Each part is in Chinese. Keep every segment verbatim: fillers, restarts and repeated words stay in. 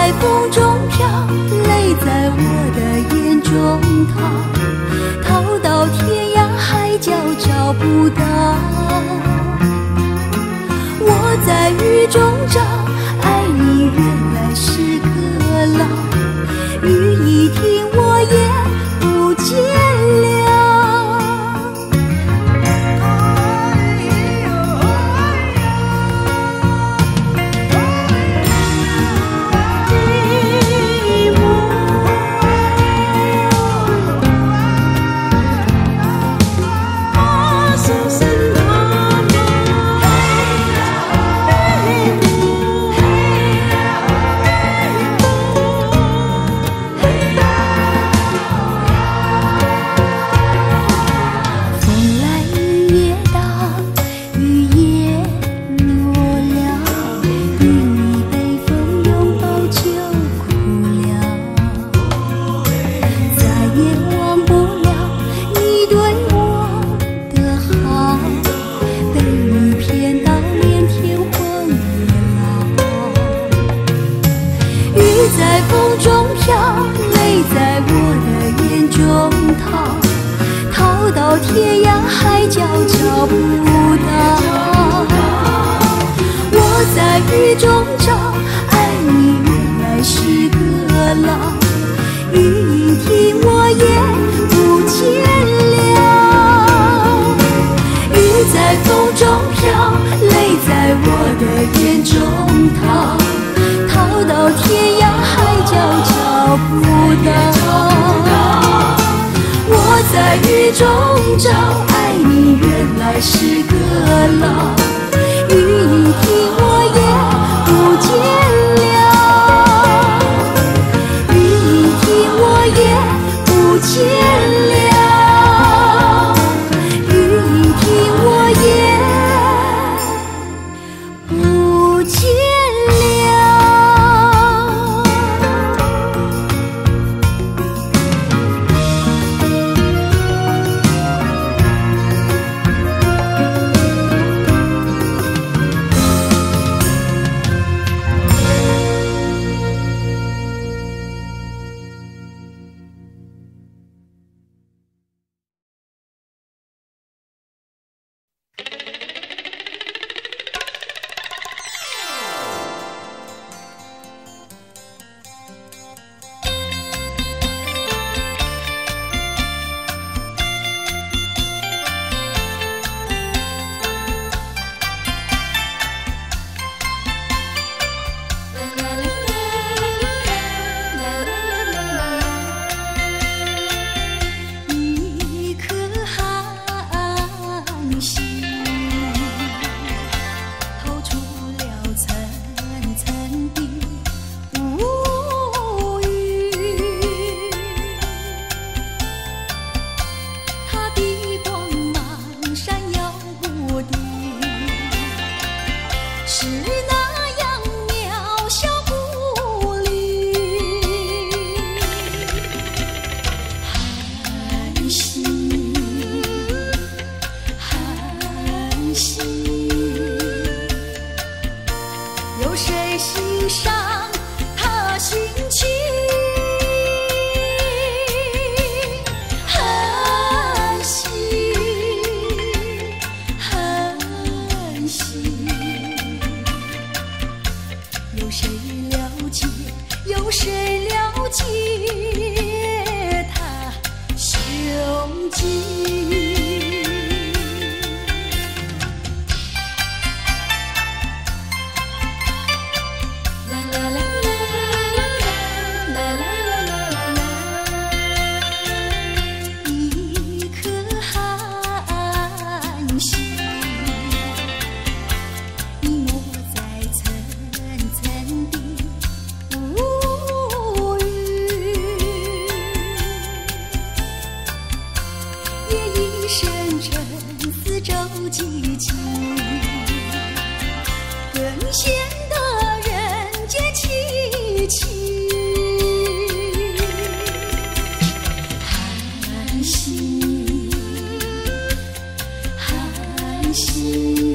在风中飘，泪在我的眼中逃，逃到天涯海角找不到。我在雨中找，爱你原来是个牢，雨一停我也不见了。天涯海角找不到，我在雨中找，爱你原来是个牢，雨一停我也不见了。雨在风中飘，泪在我的眼中逃，逃到天涯海角找不到。我在雨中找，爱你原来是个牢，雨一停我也不见了，雨一停我也不见了，雨一停我也不见了。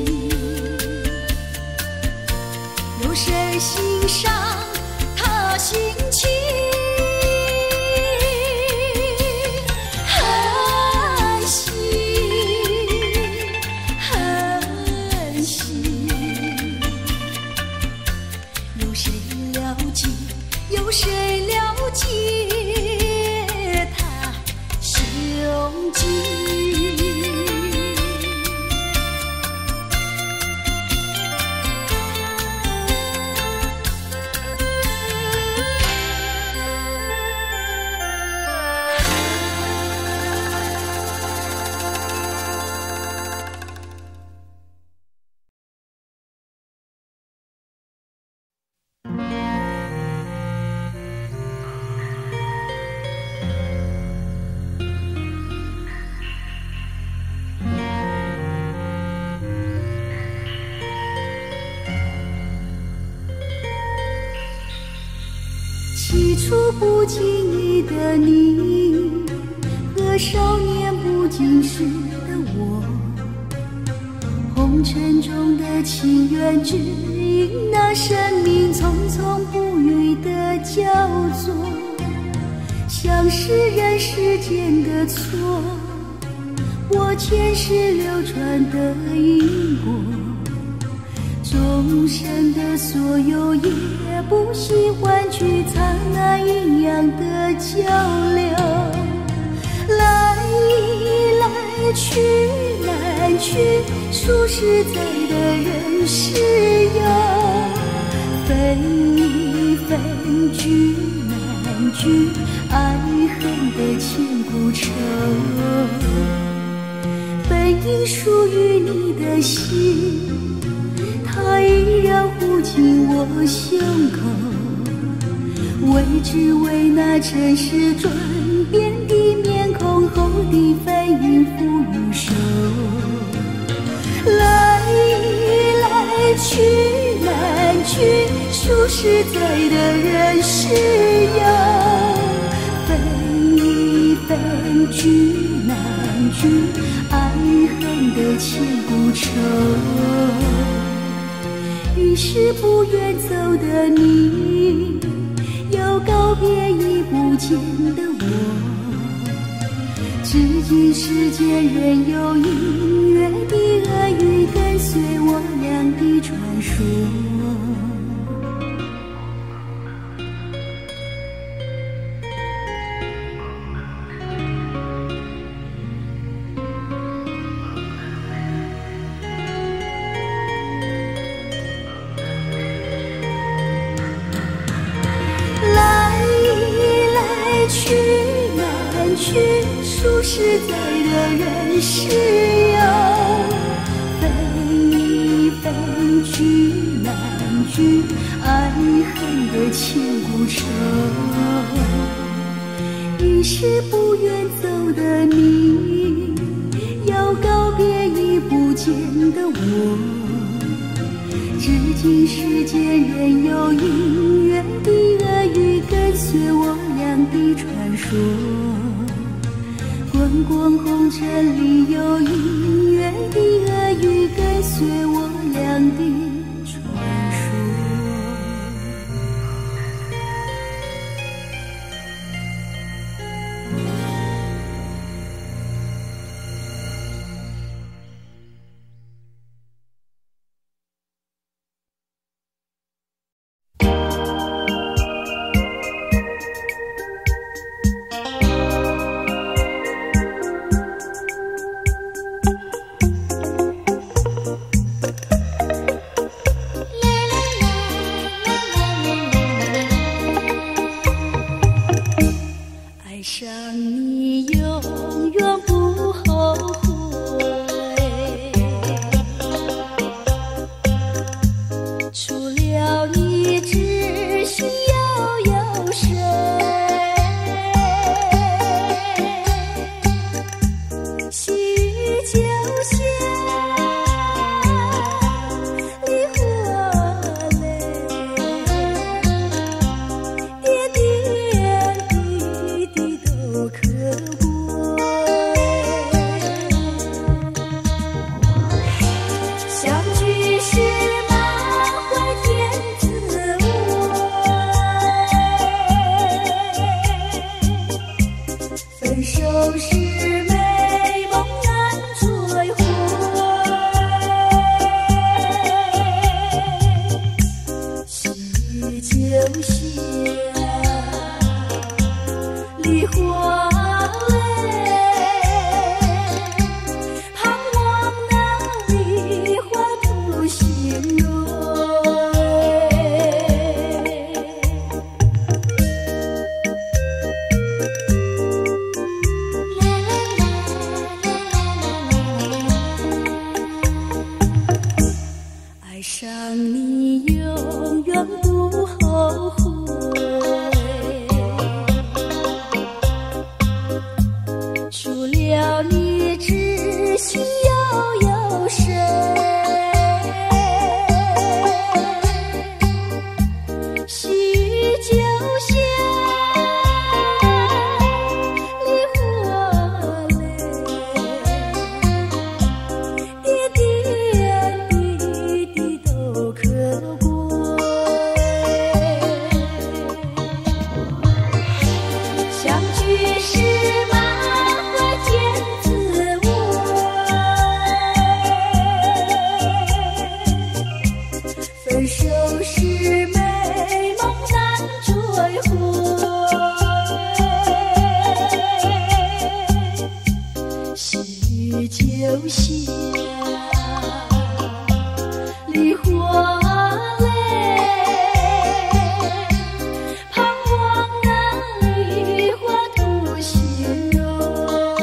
谁欣赏他心起初不经意的你，和少年不经事的我，红尘中的情缘指引那生命匆匆不语的交错，像是人世间的错，我前世流传的因果，众生的所有也不惜换取灿烂阴阳的交流，来来去来去，数实在的人世游，分分聚难聚，爱恨的千古愁，本应属于你的心，它依然护紧我胸口，为只为那尘世转变的面孔后的翻云覆雨手，来来去难聚，数实在的人世游，分一分聚难聚，爱恨的千古愁。于是不愿走的你，又告别已不见的我，至今世间仍有隐约的恶语跟随我俩的传说。去难去，数实在的人世游，分一分聚难聚，爱恨的千古愁。于是不愿走的你，要告别已不见的我，至今世间仍有隐约的恶语跟随我俩的传说，滚滚红尘里有隐约的恶语跟随我俩的传说。 就像梨花泪，盼望那梨花吐鲜蕊。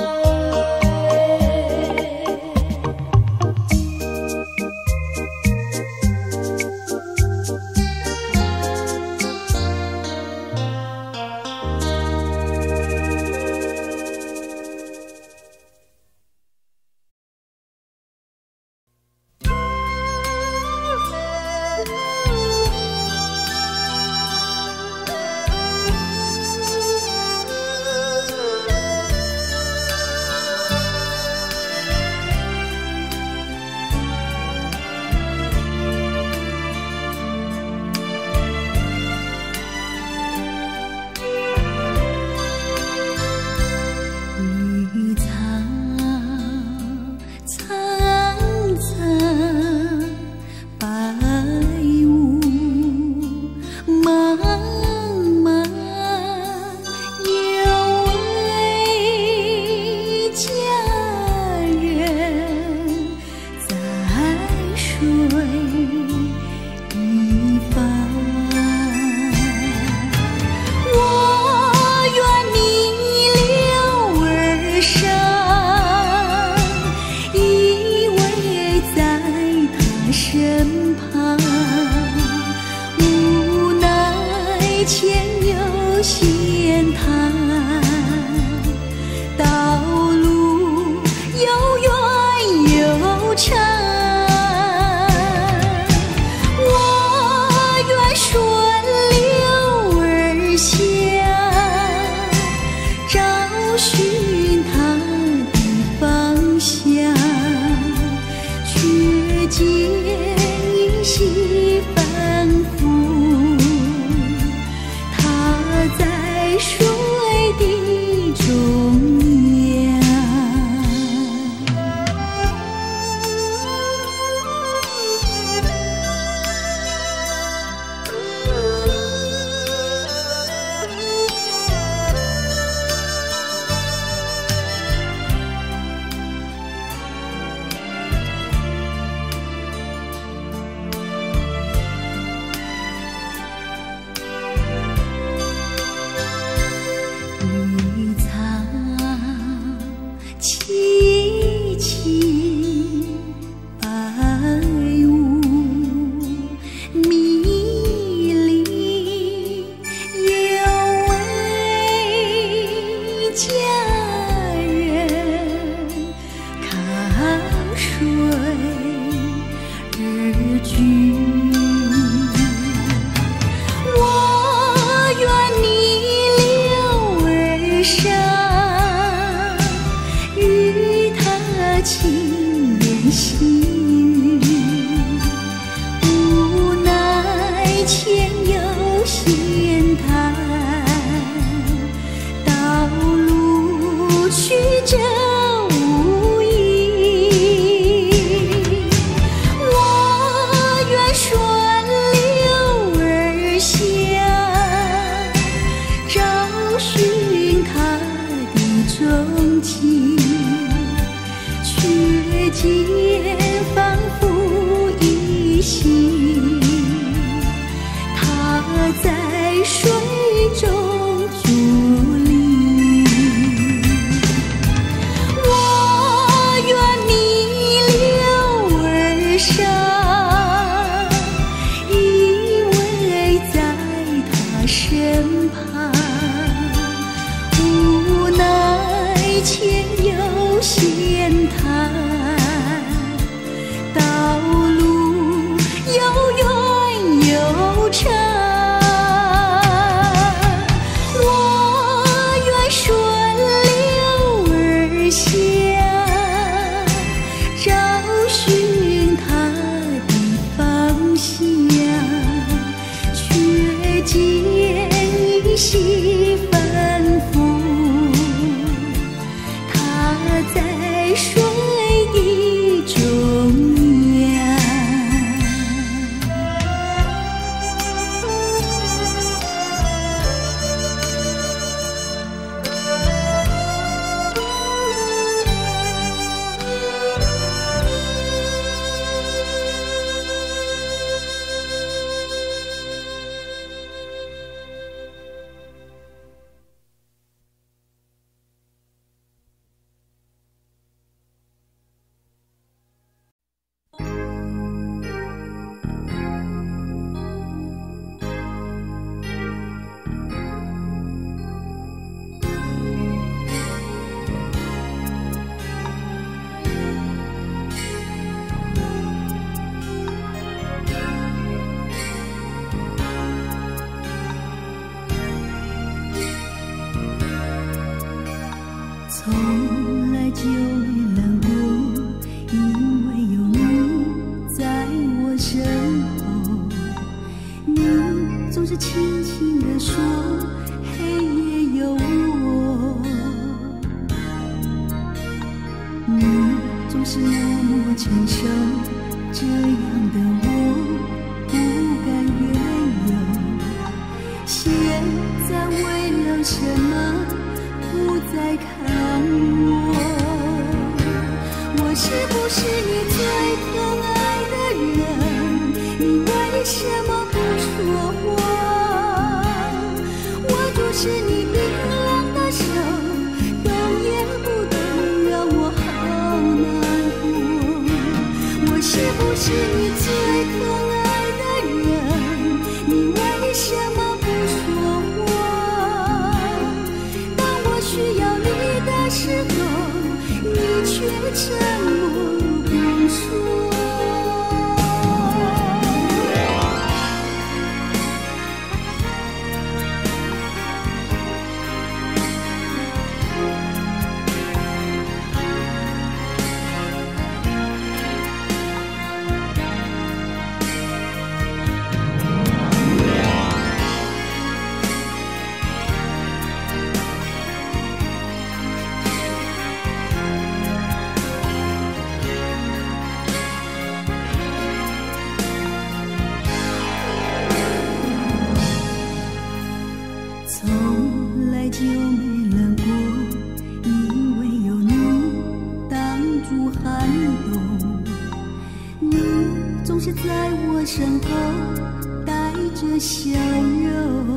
在水底。 是轻轻地说，黑夜有我。你总是默默承受，这样的我不敢怨尤。现在为了什么不再看我？我是不是你最疼爱的人？你为什么不说谎？我就是你冰冷的手，动也不动，让我好难过。我是不是你最疼爱的人？你为什么不说谎？当我需要你的时候，你却沉默不说。从来就没冷过，因为有你挡住寒冬。你总是在我身后带着笑容，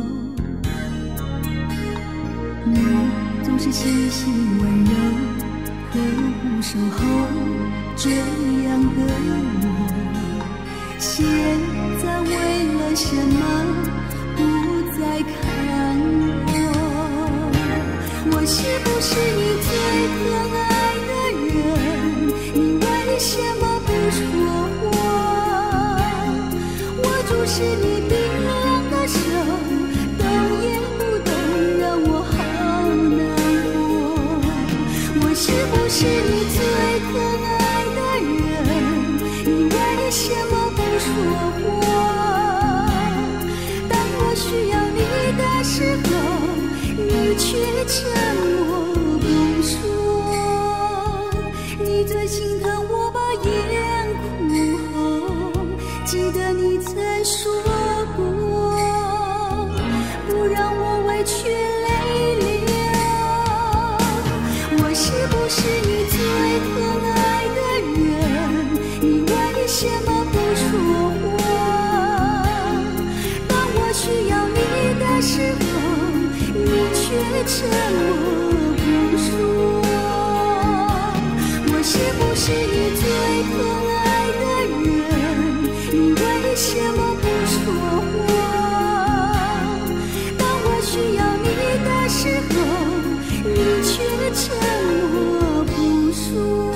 你总是细心温柔，呵护守候这样的我。现在为了什么不再看我？我是不是你最疼爱的人？你为什么不说谎？我就是你冰冷的手，动也不动，让我好难过。我是不是你最疼爱的人？你为什么不说谎？当我需要你的时候，你却沉默不说。你最心疼我把眼哭红，记得你曾说过，不让我委屈泪流。我是不是你最疼爱的人？你为什么不说谎？当我需要你的时候，你却沉默不说。我是不是你最疼爱的人？你为什么不说谎？当我需要你的时候，你却沉默不说。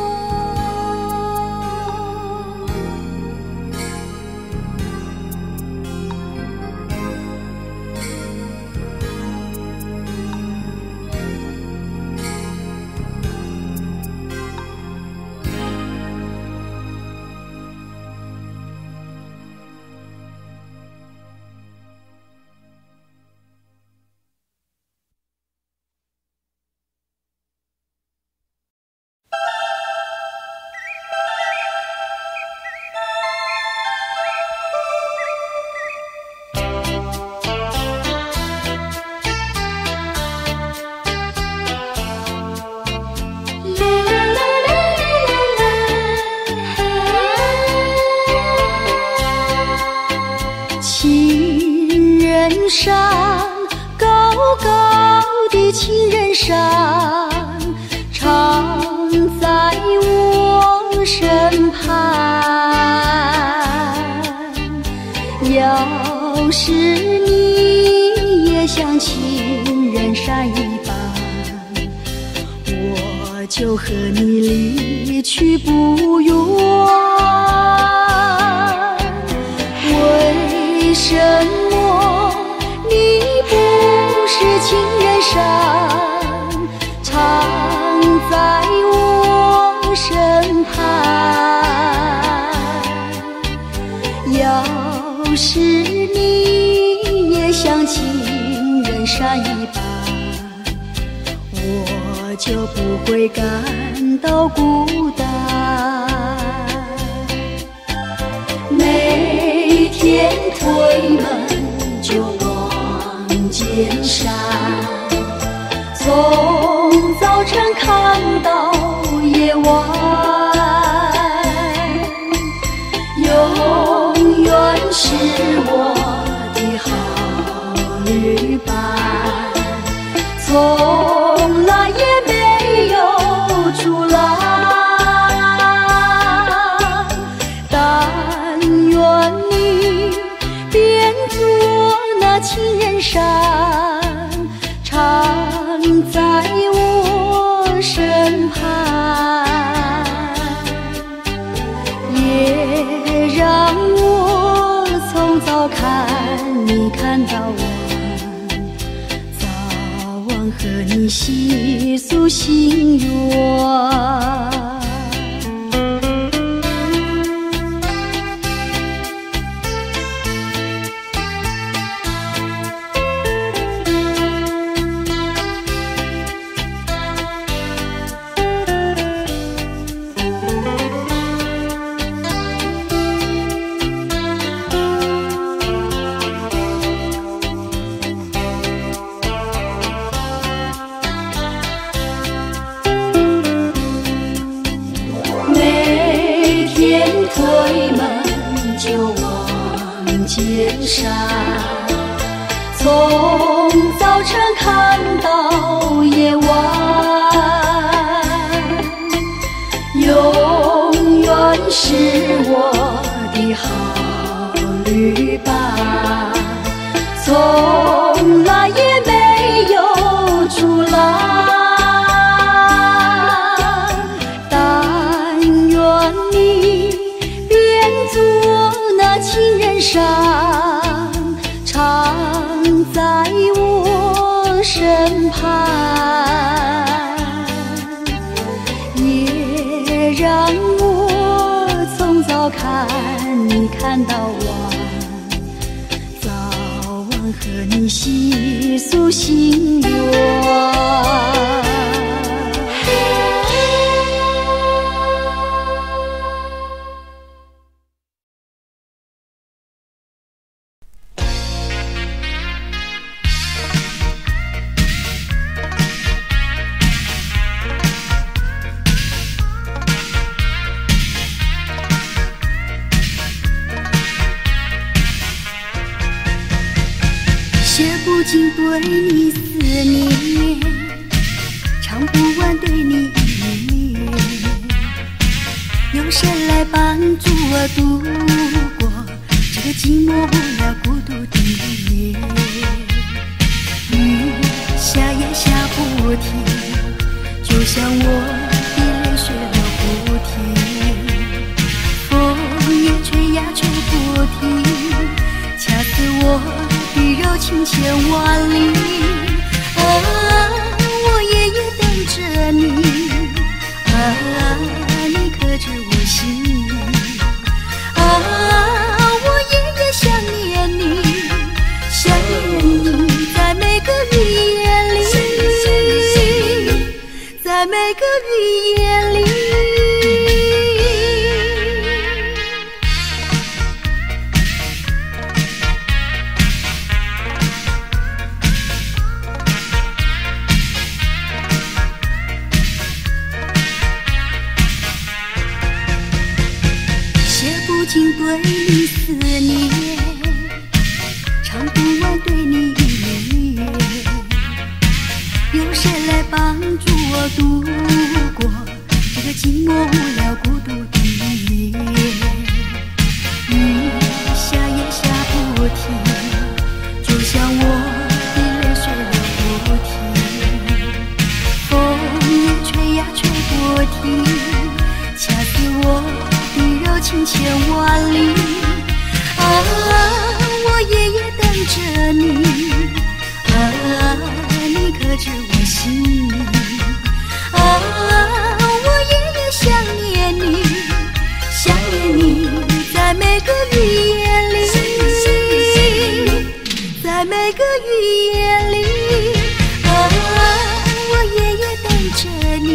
情人山，高高的情人山，常在我身旁。要是你也像情人山一般，我就和你离去不远。为什么你不是情人山，常在我身旁？要是你不会感到孤单。每天推门就望见山，从早晨看到夜晚，永远是我的好旅伴，从来也没有出来。但愿你变作那情人扇，常在我身旁，也让我从早看你看到晚，早晚和你细诉心愿。推门就望见山，从早晨看到夜晚，永远是我的好旅伴，从来也没有出来。情人扇常在我身旁，也让我从早看你看到晚，早晚和你细诉心愿。写不尽对你思念，唱不完对你依恋，有谁来帮助我度过这个寂寞无聊孤独的夜？雨下也下不停，就像我的泪水流不停，风也吹呀吹不停，掐死我的柔情千万里。啊，我夜夜等着你，啊，你可知我心？啊，我夜夜想念你，想念你，在每个雨夜里，在每个雨夜里。尽对你思念，唱不完对你依恋，有谁来帮助我度过这个寂寞无聊孤独的夜？雨下也下不停，就像我的泪水流不停，风也吹呀吹不停，掐死我柔情千万里。啊，我夜夜等着你，啊，你可知我心？啊，我夜夜想念你，想念你，在每个雨夜里，在每个雨夜里。啊，我夜夜等着你。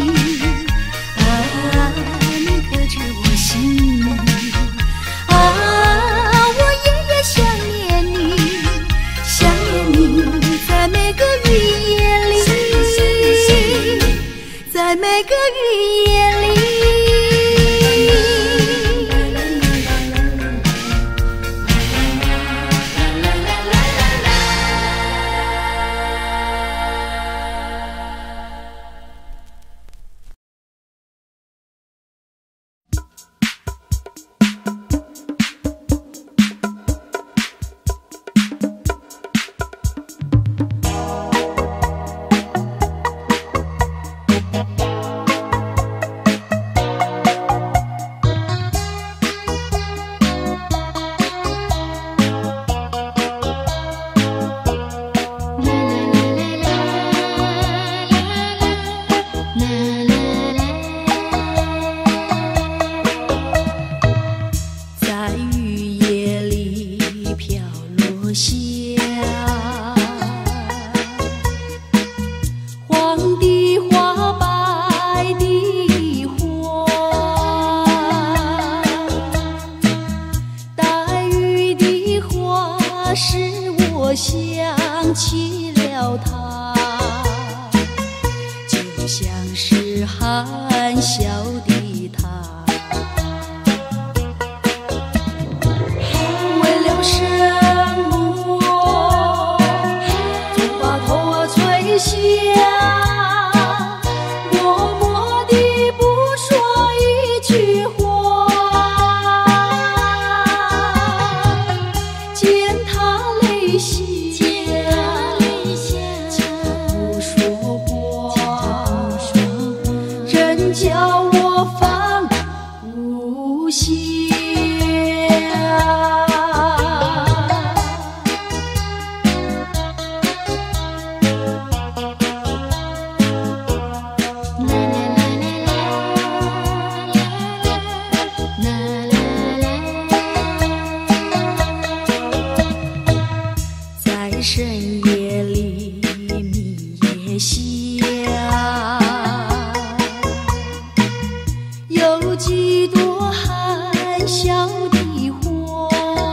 一朵含笑的花，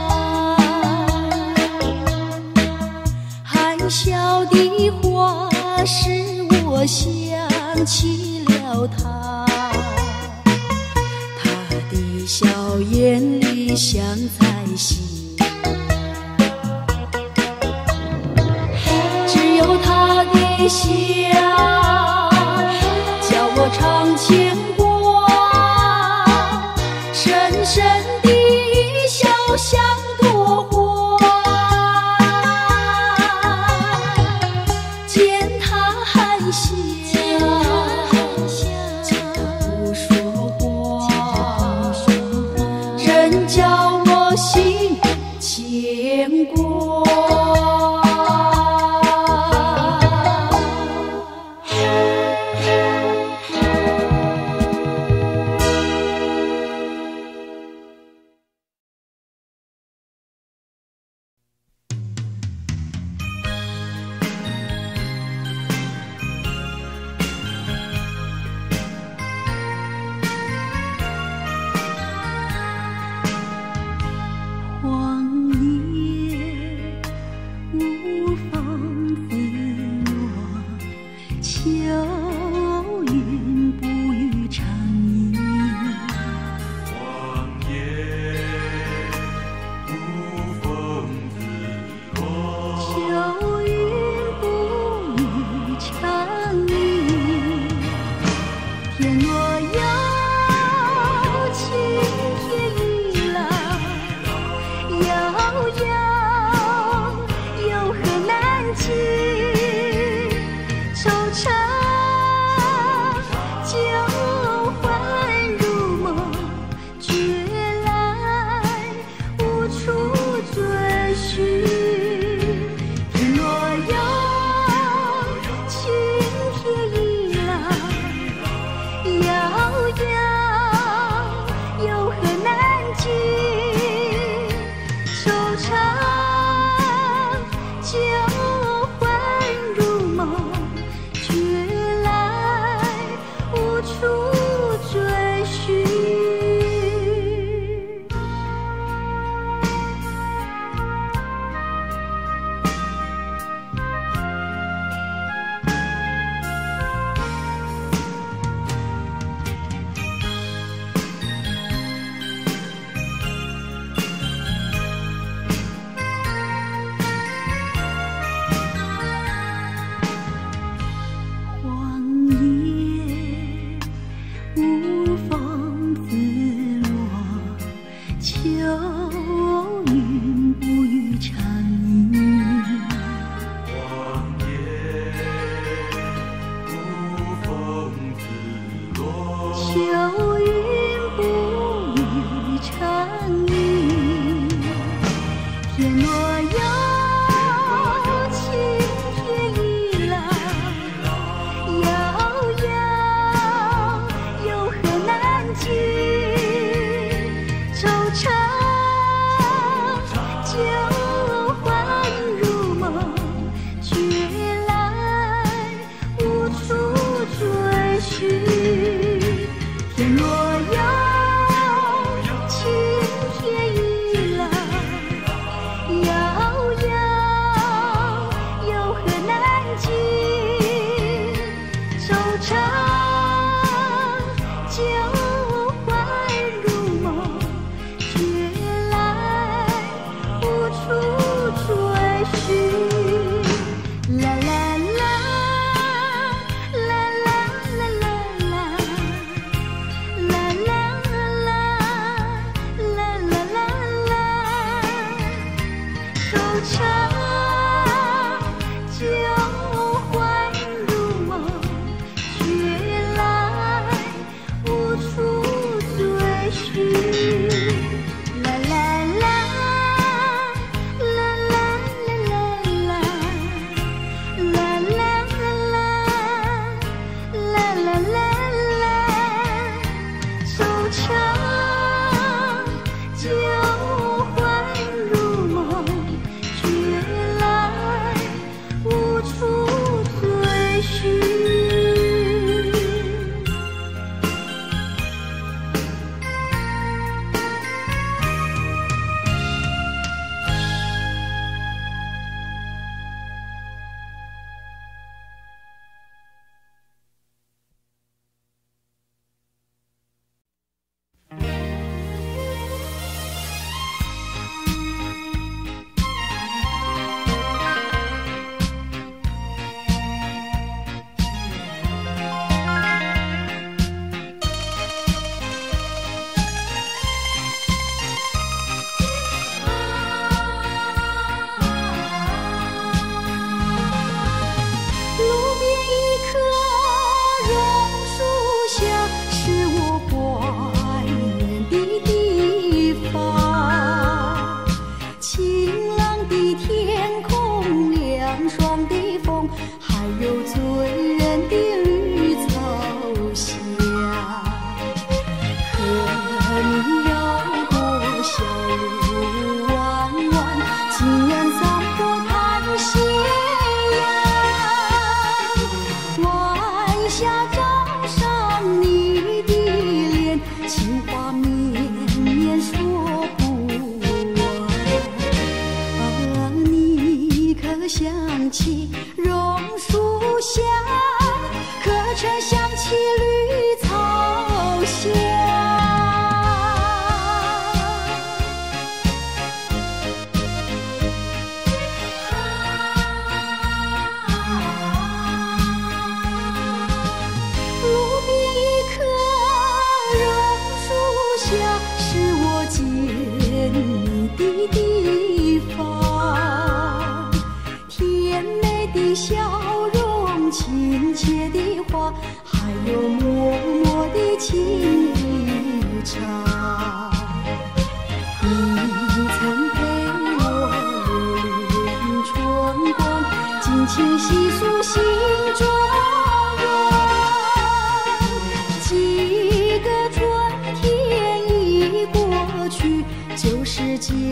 含笑的花使我想起了他，他的笑眼里像彩虹，只有他的笑叫我常牵挂，深深的笑像朵花，见他含笑见他不说话，真叫我心牵挂。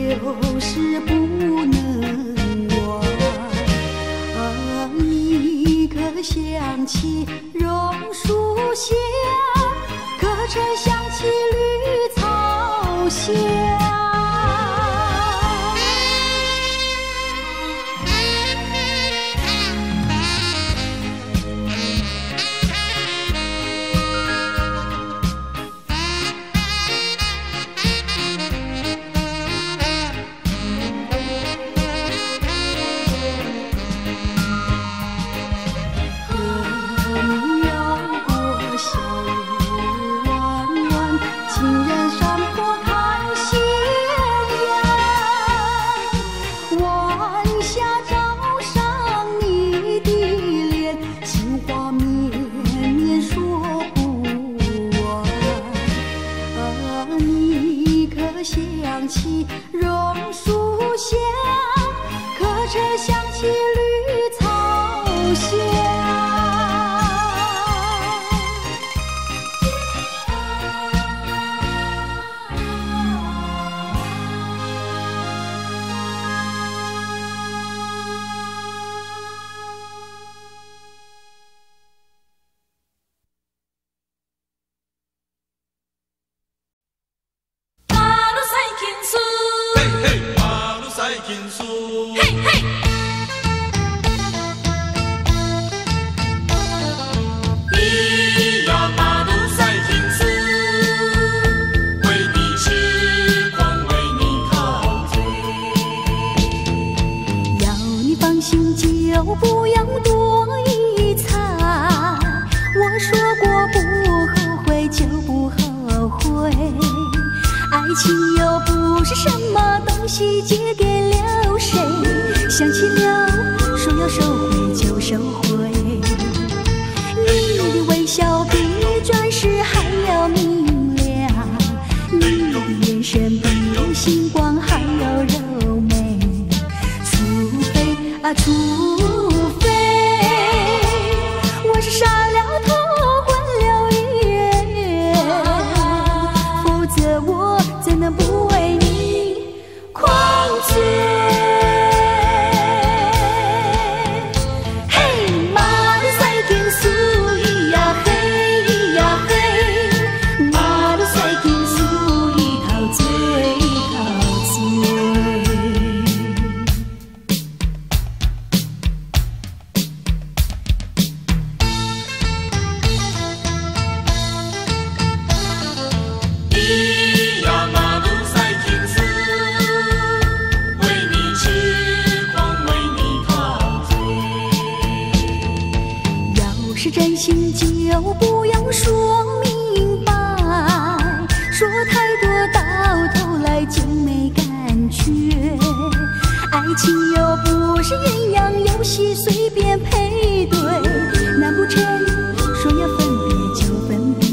就是不能忘。啊，你可想起榕树下，可曾想起绿草香？想起榕树下，可曾想起绿草香？就不要多一餐。我说过不后悔就不后悔，爱情又不是什么东西借给了谁，想起了说要收回就收回。你的微笑比钻石还要明亮，你的眼神比星光还要柔美，除非啊除非我是傻了头昏了眼，否则我怎能不为你狂醉？嘿，马路赛天苏咿呀嘿咿呀嘿，马路赛天苏咿陶醉陶醉。是真心就不要说明白，说太多到头来就没感觉。爱情又不是鸳鸯游戏随便配对，难不成说要分别就分别？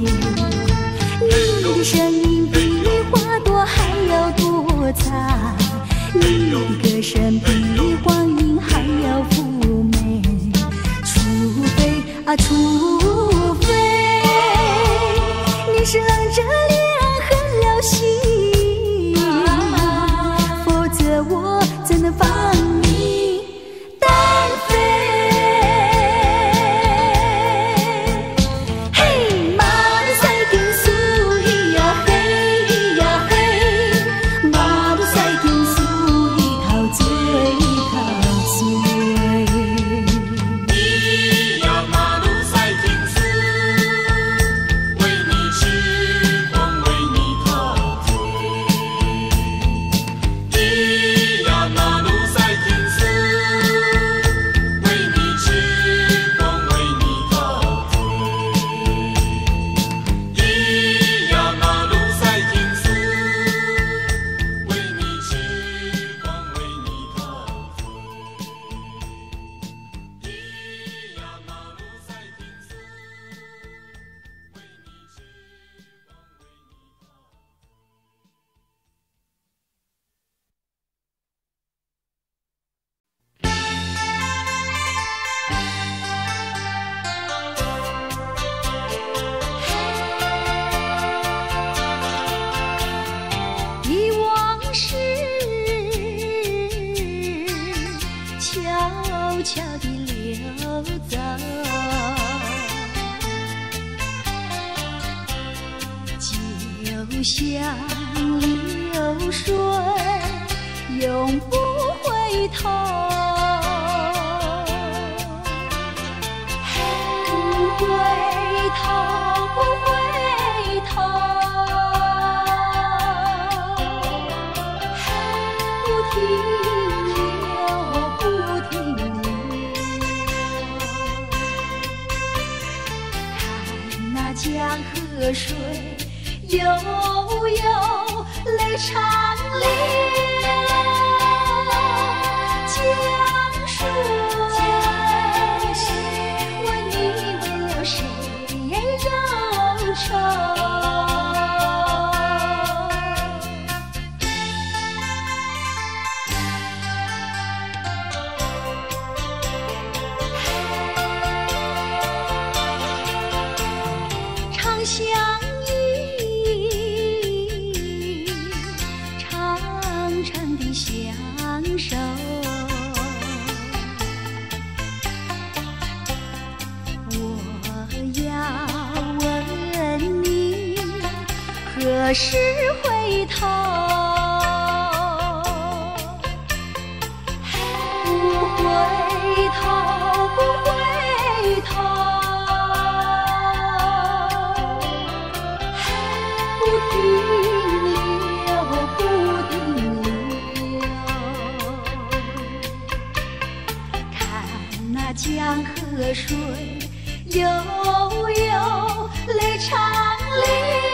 你的声音比花朵还要多彩，你的歌声比光阴还要妩媚，啊，除非你是冷着脸狠了心，否则我怎能放你单飞？嘿，马路赛天苏咿呀嘿咿呀嘿，马路赛天苏咿陶醉陶醉。 像流水，永不回头。不回头，不回头，不停留，不停留。看那江河水。悠悠泪长流，江水问你为了谁忧愁？长相相守，我要问你何时回头？不回头，不回头，不停留，不停留。江河水悠悠泪长流，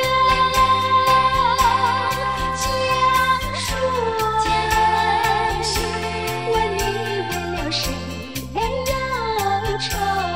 江水问你为了谁忧愁？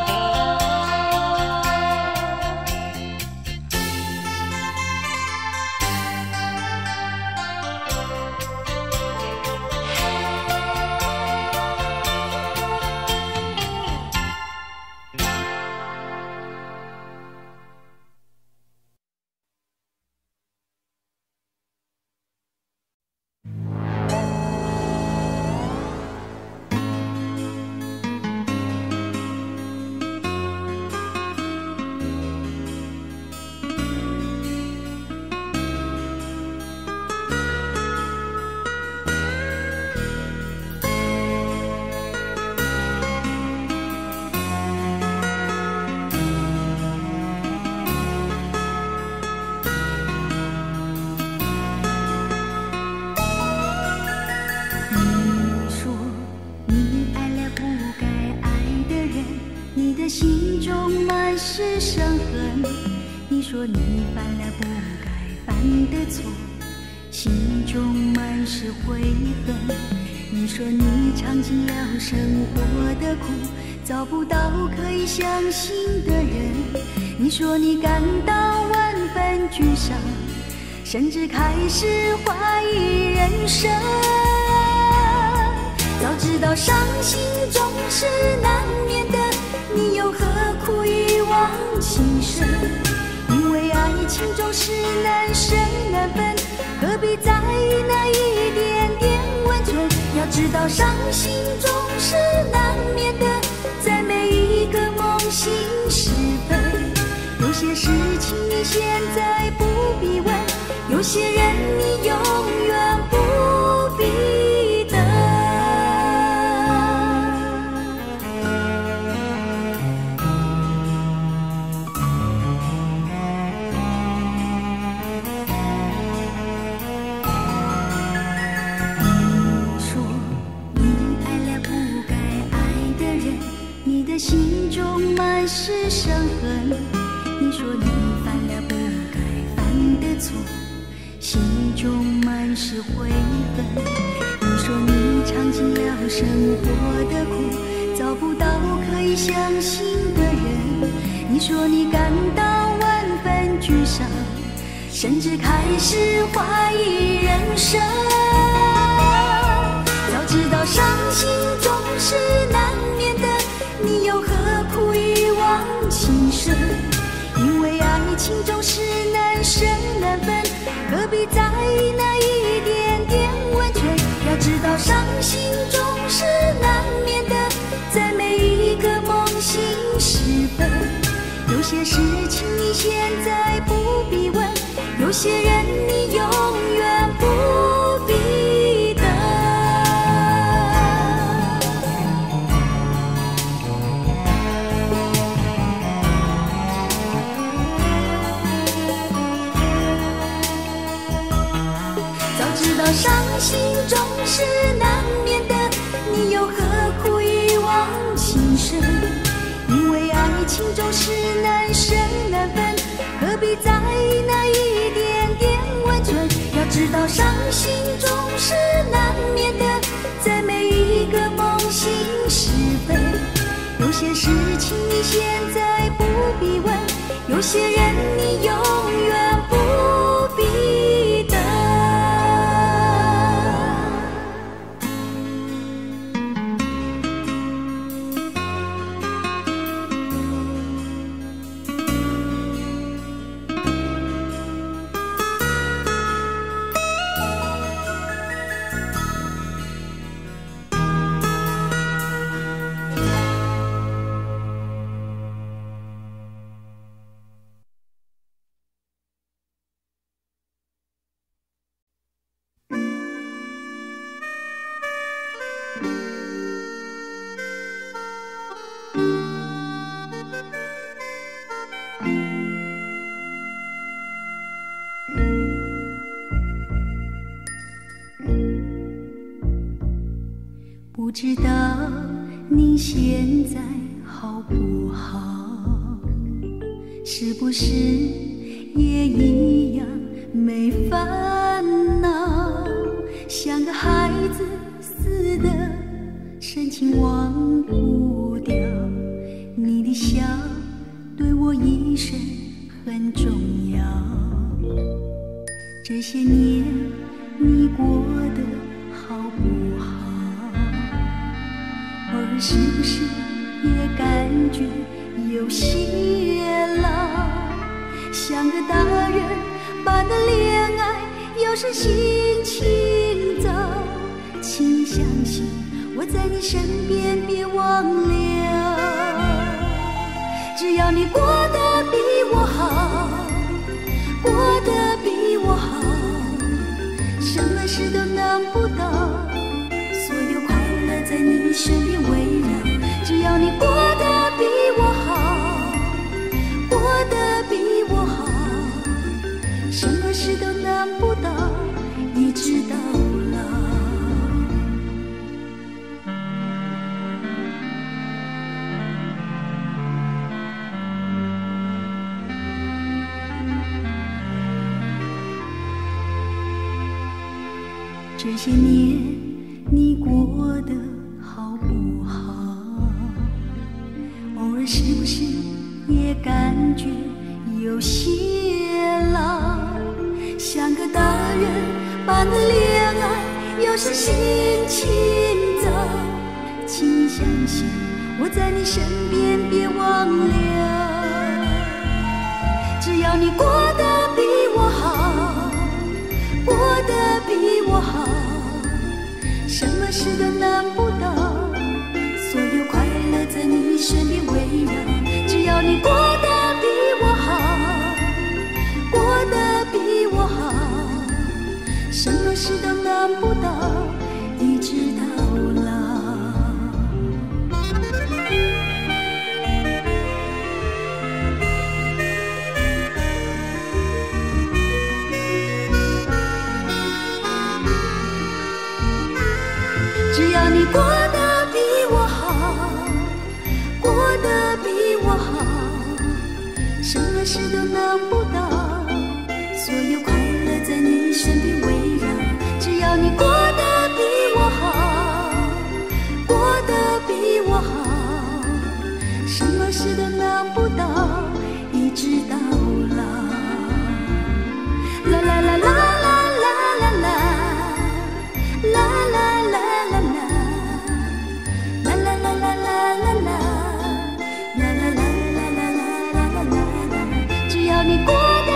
心中满是伤痕，你说你犯了不该犯的错，心中满是悔恨。你说你尝尽了生活的苦，找不到可以相信的人。你说你感到万分沮丧，甚至开始怀疑人生。早知道伤心总是难免的，你又何苦一往情深？因为爱情总是难舍难分，何必在意那一点点温存？要知道伤心总是难免的，在每一个梦醒时分。有些事情你现在不必问，有些人你永远不必等。心中满是伤痕，你说你犯了不该犯的错，心中满是悔恨。你说你尝尽了生活的苦，找不到可以相信的人。你说你感到万分沮丧，甚至开始怀疑人生。早知道伤心总是难免的，你又何苦一往情深？因为爱情总是难舍难分，何必在意那一点点温存？要知道伤心总是难免的，在每一个梦醒时分。有些事情你现在不必问，有些人你永远不必等。早知道伤心总是难免的，你又何苦一往情深？因为爱情总是难舍难分，何必在意那一点点温存？要知道伤心总是难免的，在每一个梦醒时分。有些事情你现在不必问，有些人你永远不必等。不知道你现在好不好，是不是也一样没烦恼，像个孩子似的深情忘不掉。你的笑对我一生很重要，这些年你过得好不好？偶尔是不是也感觉有些老，像个大人般的恋爱，有时心情糟。请你相信我在你身边，别忘了，只要你过得比我好，过得比我好，什么事都难不倒，所有快乐在你身边围绕。只要你过得比我好，过得比我好，什么事都难不倒，一直到老。这些年你过得好不好？偶尔是不是也感觉有些老，像个大人般的恋爱，有时心情糟。请你相信我在你身边，别忘了，只要你过得比我好，过得比我好，什么事都难不倒，所有快乐在你身边围绕。只要你过得比我好，过得比我好，什么事都难不倒，一直到老。只要你过得比我好，过得比我好，什么事都难不倒，所有快乐在你身边围绕。只要你过得比我好，过得比我好，什么事都难不倒，一直到老。啦啦啦啦啦啦啦啦啦啦啦。只要你过得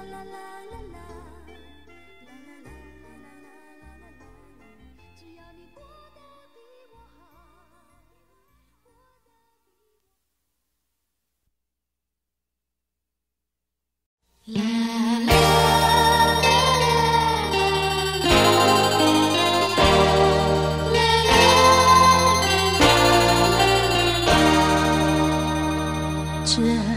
这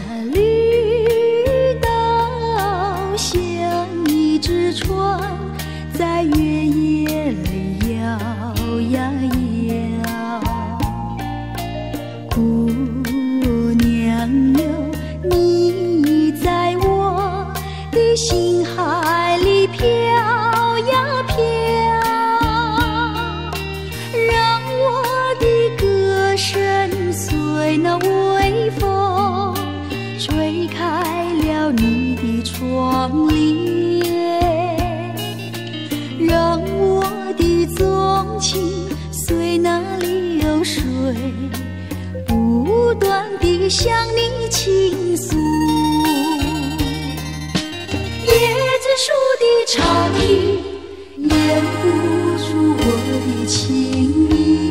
绿岛像一只船，在月夜里摇呀摇。姑娘哟，你在我的心海里飘呀飘，让我的歌声随那微风吹开了你的窗帘，让我的纵情随那流水不断地向你倾诉。椰子树的长影掩不住我的情意，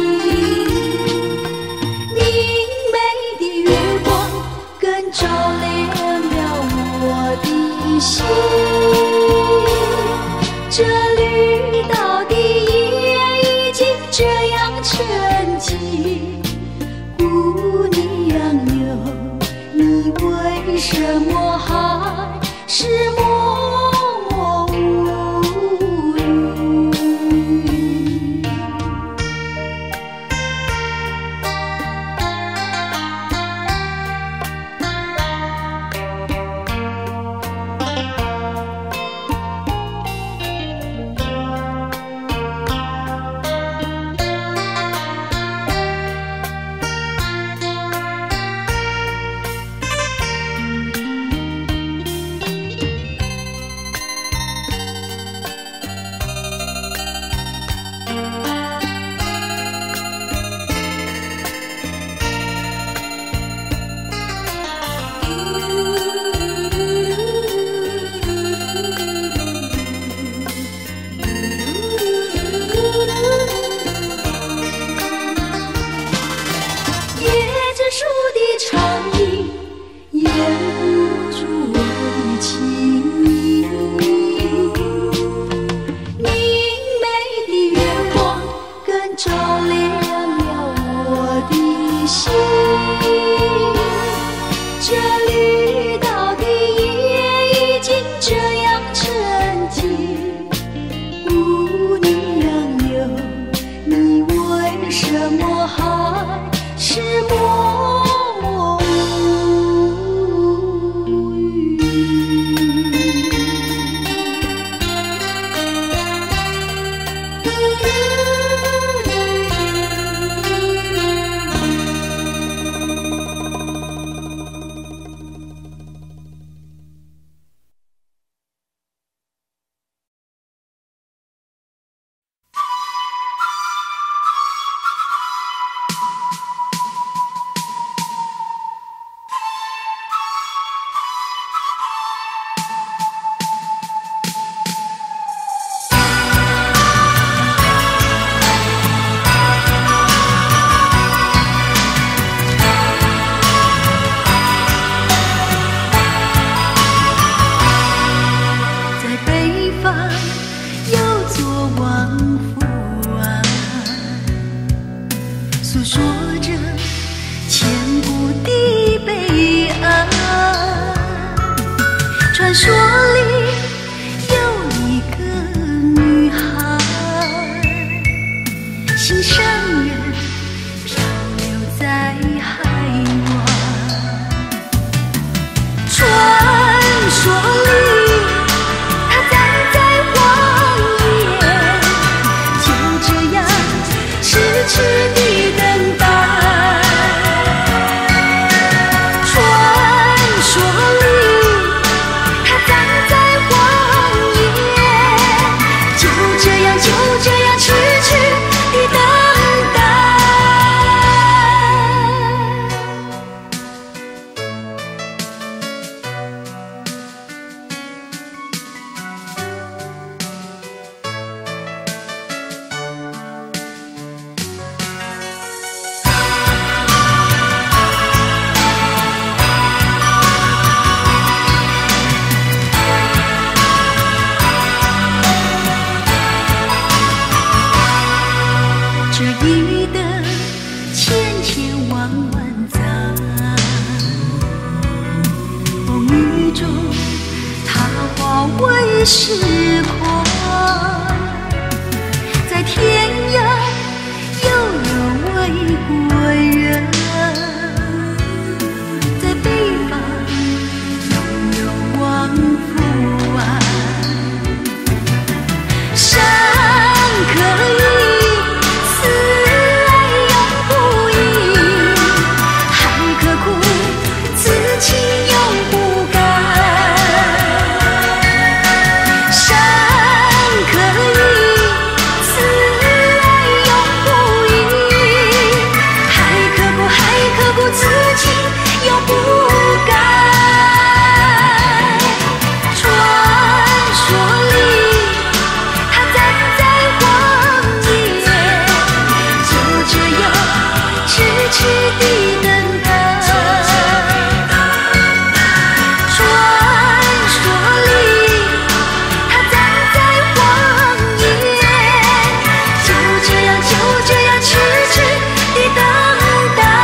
照亮了我的心，这绿岛的夜已经这样沉寂。姑娘哟，你为什么还是默默无语？ 他在时光，在天涯又有位故人，在北方又有望父岸。山可以，此爱永不移，海可枯，此情永不改。山可以，此爱永不移，海可枯，海可枯，此情永不改。传说里痴痴地等待，传说里他站在荒野，就这样就这样痴痴地等待。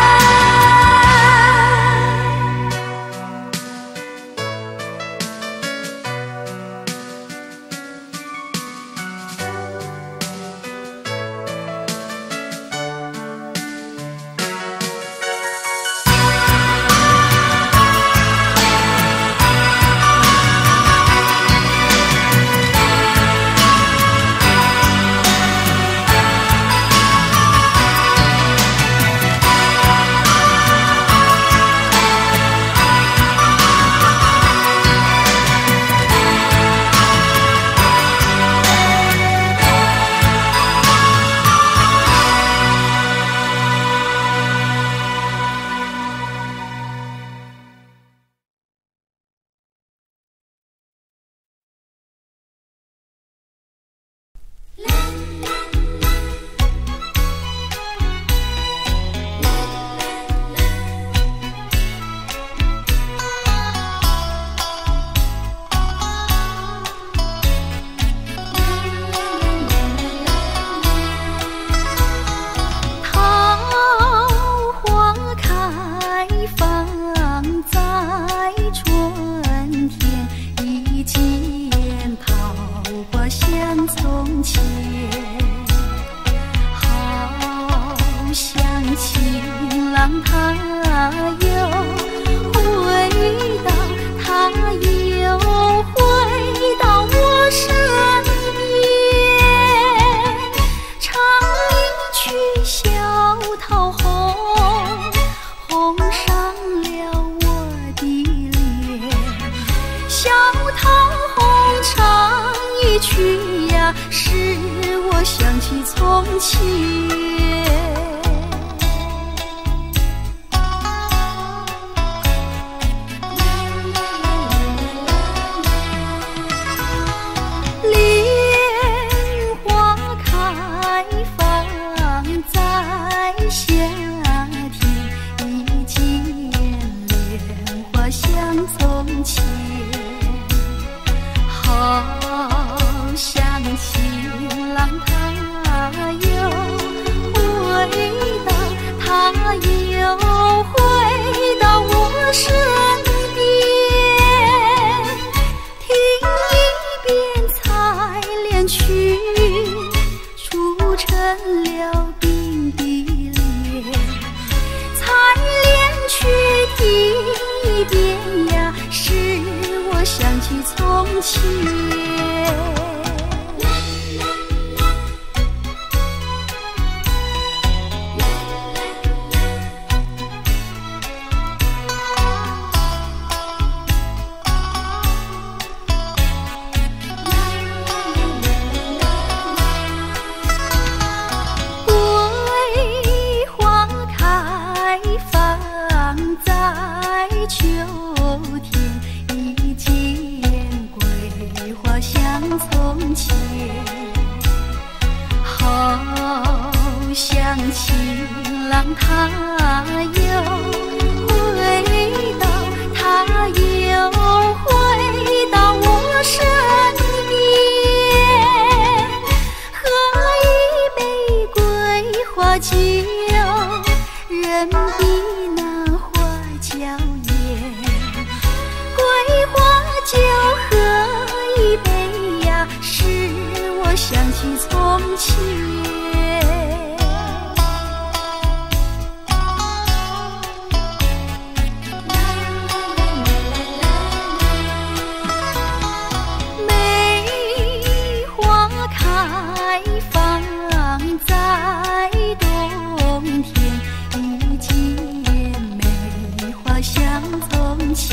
一杯前。梅花开放在冬天，遇见梅花香从前，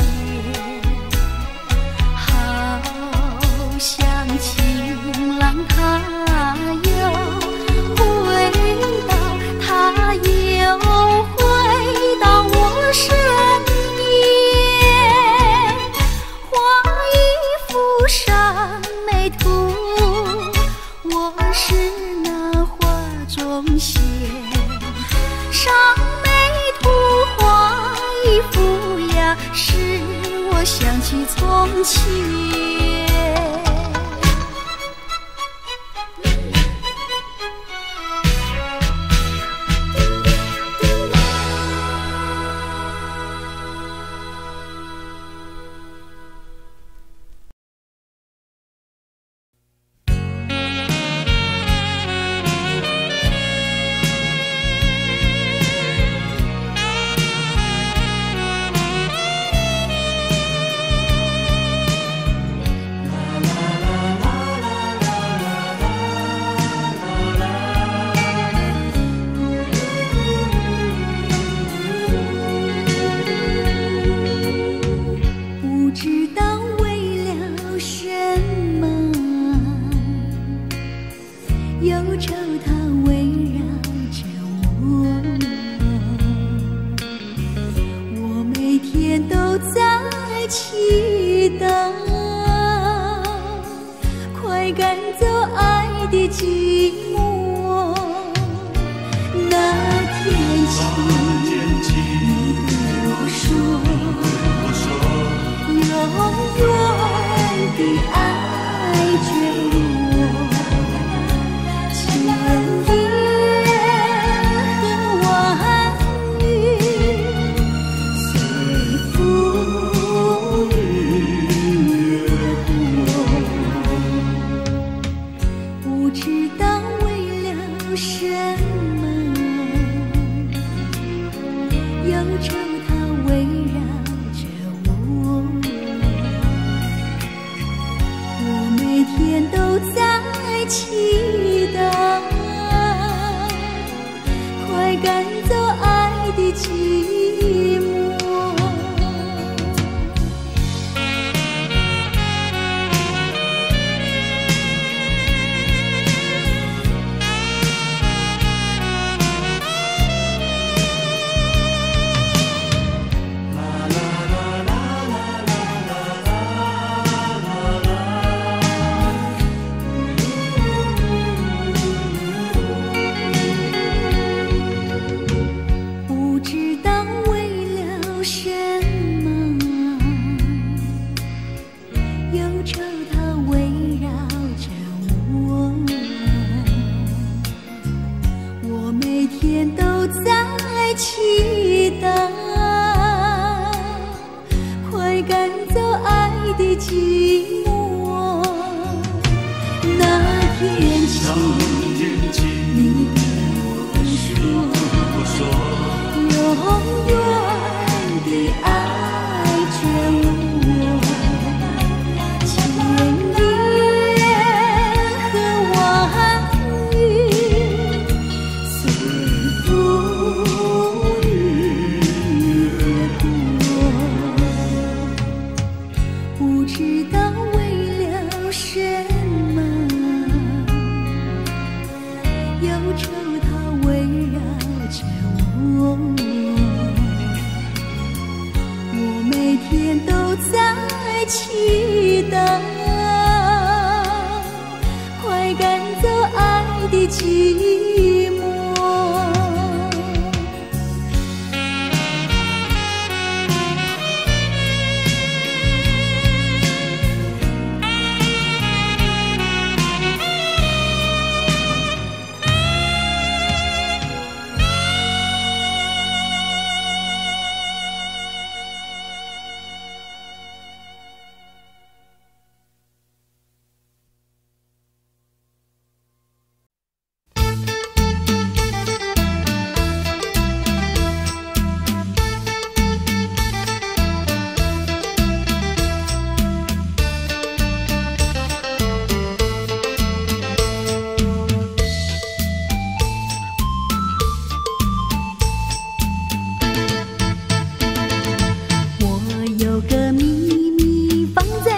好像情郎他又回到，他又回到我身边，画一幅上眉图，我是那画中仙，上眉图画一幅呀，使我想起从前。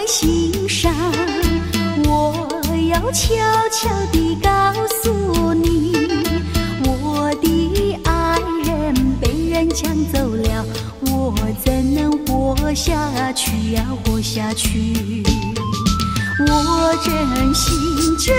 心上，我要悄悄地告诉你，我的爱人被人抢走了，我怎能活下去呀，活下去？我真心真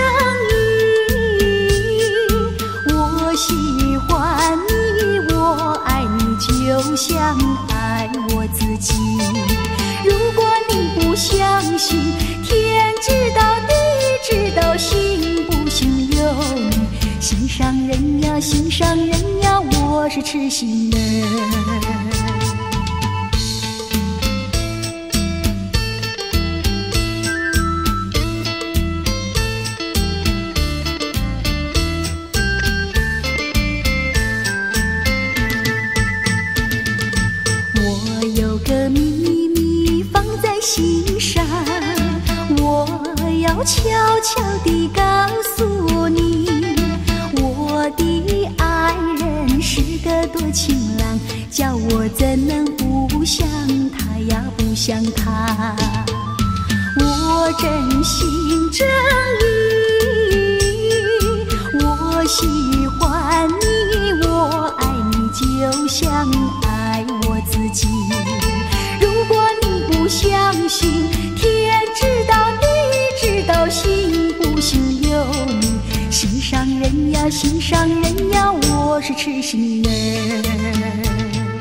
意，我喜欢你，我爱你，就像爱我自己。如果你不相信，天知道地知道，信不信由你。心上人呀，心上人呀，我是痴心人。心上，我要悄悄地告诉你，我的爱人是个多情郎，叫我怎能不想他呀，不想他？我真心真意，我喜欢你，我爱你，就像爱我自己。如果你不相信，天知道地知道，信不信由你。心上人呀，心上人呀，我是痴心人。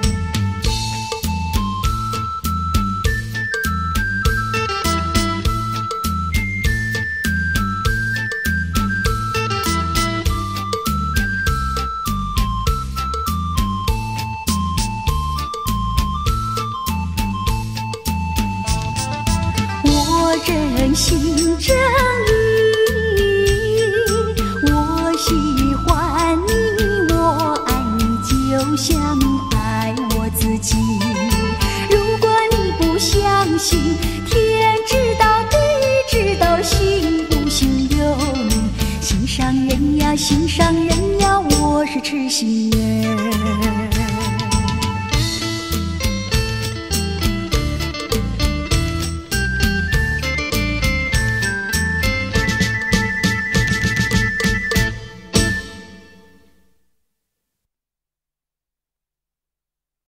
真心真意，我喜欢你，我爱你，就像爱我自己。